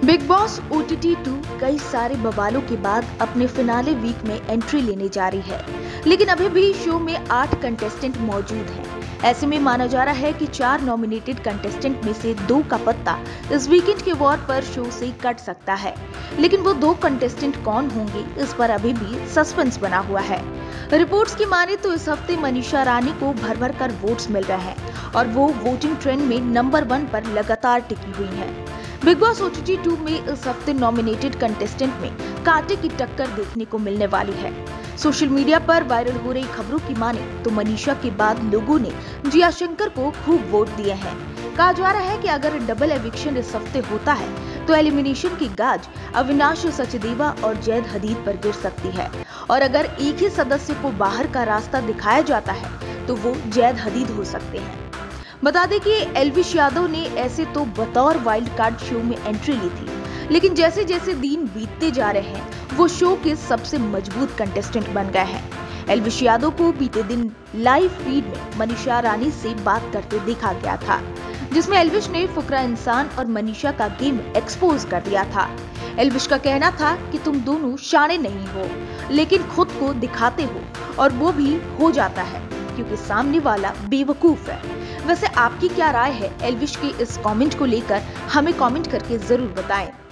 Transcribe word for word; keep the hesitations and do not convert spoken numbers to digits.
Big Boss O T T two कई सारे बवालों के बाद अपने फिनाले वीक में एंट्री लेने जा रही है, लेकिन अभी भी शो में आठ कंटेस्टेंट मौजूद हैं। ऐसे में माना जा रहा है कि चार नॉमिनेटेड कंटेस्टेंट में से दो का पत्ता इस वीकेंड के वॉर पर शो से कट सकता है, लेकिन वो दो कंटेस्टेंट कौन होंगे, इस पर अभी भी सस्पेंस बना हुआ है। रिपोर्ट्स की माने तो इस हफ्ते मनीषा रानी को भर भर कर वोट्स मिल रहे हैं और वो वोटिंग ट्रेंड में नंबर वन पर लगातार टिकी हुई है। Bigg Boss O T T two में इस हफ्ते नॉमिनेटेड कंटेस्टेंट में कांटे की टक्कर देखने को मिलने वाली है। सोशल मीडिया पर वायरल हो रही खबरों की माने तो मनीषा के बाद लोगों ने जिया शंकर को खूब वोट दिए हैं। कहा जा रहा है कि अगर डबल एविक्शन इस हफ्ते होता है तो एलिमिनेशन की गाज अविनाश सचदेवा और जैद हदीद पर गिर सकती है, और अगर एक ही सदस्य को बाहर का रास्ता दिखाया जाता है तो वो जैद हदीद हो सकते हैं। बता दें कि एल्विश यादव ने ऐसे तो बतौर वाइल्ड कार्ड शो में एंट्री ली थी, लेकिन जैसे जैसे दिन बीतते जा रहे हैं वो शो के सबसे मजबूत कंटेस्टेंट बन गए हैं। एल्विश यादव को बीते दिन लाइव फीड में मनीषा रानी से बात करते देखा गया था, जिसमें एल्विश ने फुकरा इंसान और मनीषा का गेम एक्सपोज कर दिया था। एल्विश का कहना था कि तुम दोनों शाणे नहीं हो, लेकिन खुद को दिखाते हो, और वो भी हो जाता है क्योंकि सामने वाला बेवकूफ है। वैसे आपकी क्या राय है एल्विश के इस कमेंट को लेकर, हमें कमेंट करके जरूर बताएं।